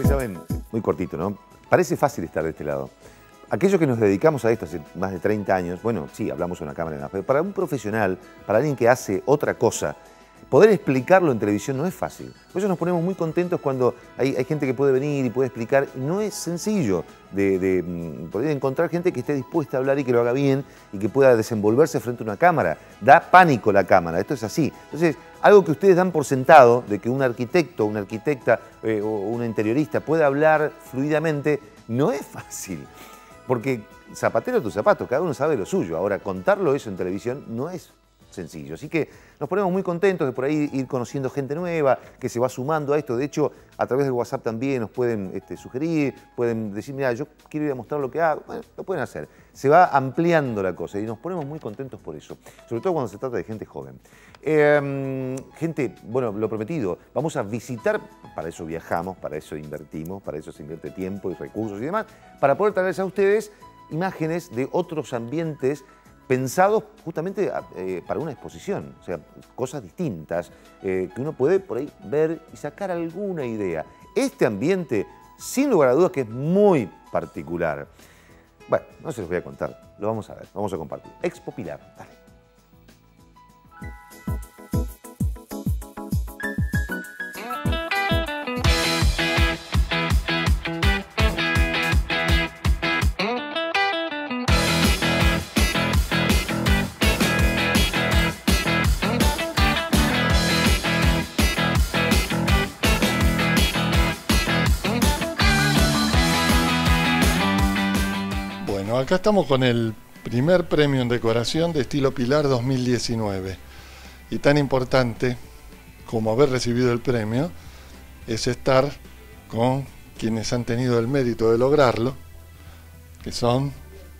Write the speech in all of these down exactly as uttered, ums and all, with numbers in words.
Ustedes saben, muy cortito, ¿no? Parece fácil estar de este lado. Aquellos que nos dedicamos a esto hace más de treinta años, bueno, sí, hablamos en una cámara, y nada, pero para un profesional, para alguien que hace otra cosa, poder explicarlo en televisión no es fácil. Por eso nos ponemos muy contentos cuando hay, hay gente que puede venir y puede explicar. No es sencillo de, de, de poder encontrar gente que esté dispuesta a hablar y que lo haga bien y que pueda desenvolverse frente a una cámara. Da pánico la cámara, esto es así. Entonces, algo que ustedes dan por sentado, de que un arquitecto, una arquitecta eh, o una interiorista pueda hablar fluidamente, no es fácil. Porque zapatero a tus zapatos, cada uno sabe lo suyo. Ahora, contarlo eso en televisión no es sencillo. Así que nos ponemos muy contentos de por ahí ir conociendo gente nueva que se va sumando a esto. De hecho, a través del WhatsApp también nos pueden este, sugerir, pueden decir, mira, yo quiero ir a mostrar lo que hago. Bueno, lo pueden hacer. Se va ampliando la cosa y nos ponemos muy contentos por eso. Sobre todo cuando se trata de gente joven. Eh, gente, bueno, lo prometido, vamos a visitar, para eso viajamos, para eso invertimos, para eso se invierte tiempo y recursos y demás, para poder traerles a ustedes imágenes de otros ambientes pensados justamente eh, para una exposición, o sea, cosas distintas eh, que uno puede por ahí ver y sacar alguna idea. Este ambiente, sin lugar a dudas, que es muy particular. Bueno, no se los voy a contar, lo vamos a ver, vamos a compartir. Expo Pilar, dale. Acá estamos con el primer premio en decoración de estilo Pilar dos mil diecinueve. Y tan importante como haber recibido el premio es estar con quienes han tenido el mérito de lograrlo, que son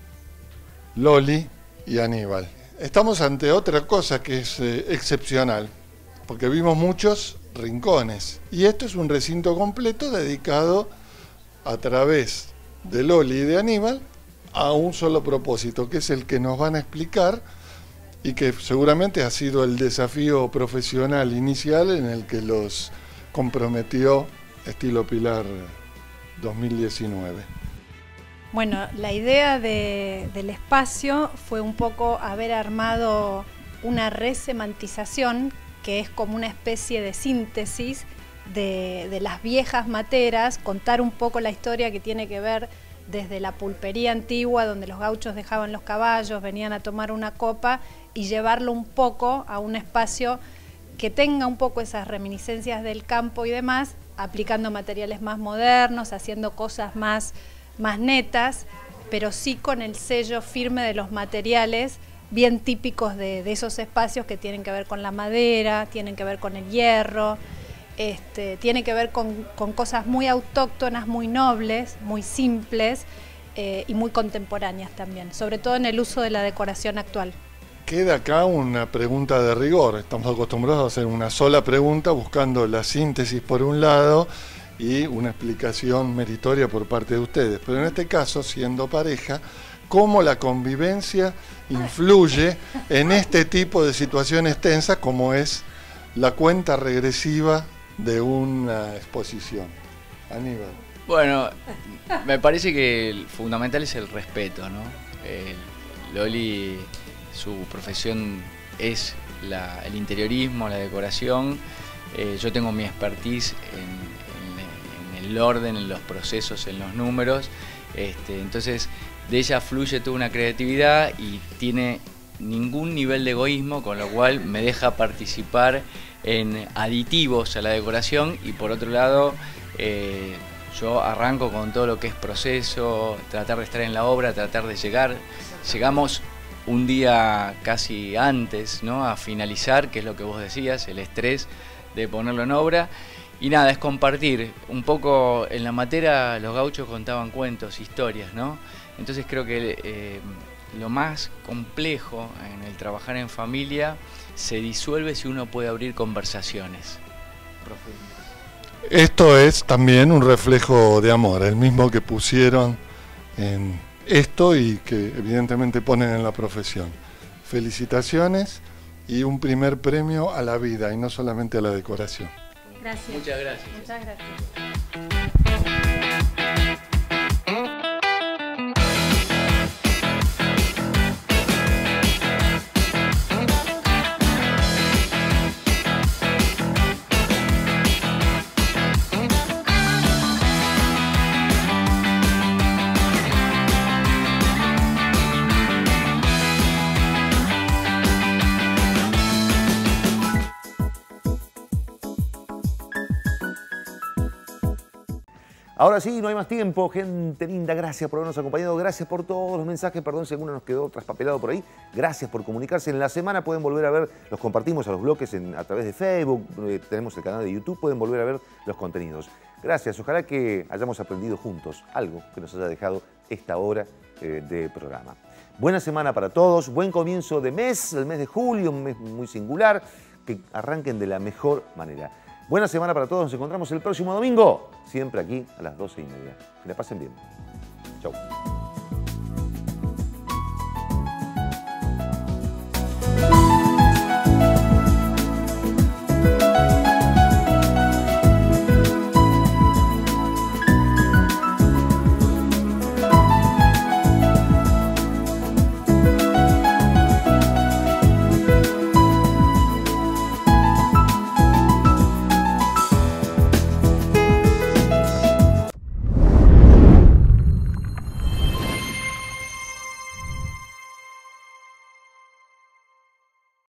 Loli y Aníbal. Estamos ante otra cosa que es eh, excepcional, porque vimos muchos rincones. Y esto es un recinto completo dedicado a través de Loli y de Aníbal a un solo propósito, que es el que nos van a explicar y que seguramente ha sido el desafío profesional inicial en el que los comprometió Estilo Pilar dos mil diecinueve. Bueno, la idea de, del espacio fue un poco haber armado una resemantización, que es como una especie de síntesis de, de las viejas materas, contar un poco la historia que tiene que ver desde la pulpería antigua, donde los gauchos dejaban los caballos, venían a tomar una copa, y llevarlo un poco a un espacio que tenga un poco esas reminiscencias del campo y demás, aplicando materiales más modernos, haciendo cosas más, más netas, pero sí con el sello firme de los materiales bien típicos de, de esos espacios que tienen que ver con la madera, tienen que ver con el hierro. Este, tiene que ver con, con cosas muy autóctonas, muy nobles, muy simples eh, y muy contemporáneas también, sobre todo en el uso de la decoración actual. Queda acá una pregunta de rigor. Estamos acostumbrados a hacer una sola pregunta buscando la síntesis por un lado y una explicación meritoria por parte de ustedes. Pero en este caso, siendo pareja, ¿cómo la convivencia influye en este tipo de situaciones tensas como es la cuenta regresiva de una exposición? Aníbal. Bueno, me parece que el fundamental es el respeto, ¿no? Eh, Loli, su profesión es la, el interiorismo, la decoración. Eh, yo tengo mi expertise en, en, en el orden, en los procesos, en los números. Este, entonces, de ella fluye toda una creatividad y tiene ningún nivel de egoísmo, con lo cual me deja participar en aditivos a la decoración. Y por otro lado, eh, yo arranco con todo lo que es proceso, tratar de estar en la obra, tratar de llegar. Llegamos un día casi antes, ¿no?, a finalizar, que es lo que vos decías, el estrés de ponerlo en obra. Y nada, es compartir. Un poco en la materia los gauchos contaban cuentos, historias, ¿no? Entonces creo que eh, lo más complejo en el trabajar en familia se disuelve si uno puede abrir conversaciones profundas. Esto es también un reflejo de amor, el mismo que pusieron en esto y que evidentemente ponen en la profesión. Felicitaciones y un primer premio a la vida y no solamente a la decoración. Gracias. Muchas gracias. Muchas gracias. Ahora sí, no hay más tiempo, gente linda, gracias por habernos acompañado, gracias por todos los mensajes, perdón si alguno nos quedó traspapelado por ahí, gracias por comunicarse. En la semana pueden volver a ver, los compartimos a los bloques en, a través de Facebook, eh, tenemos el canal de YouTube, pueden volver a ver los contenidos. Gracias, ojalá que hayamos aprendido juntos algo que nos haya dejado esta hora eh, de programa. Buena semana para todos, buen comienzo de mes, el mes de julio, un mes muy singular, que arranquen de la mejor manera. Buena semana para todos, nos encontramos el próximo domingo, siempre aquí a las doce y media. Que la pasen bien. Chau.